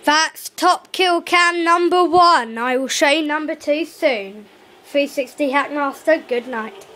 That's top kill cam number 1. I will show you number 2 soon. 360 Hackmaster, good night.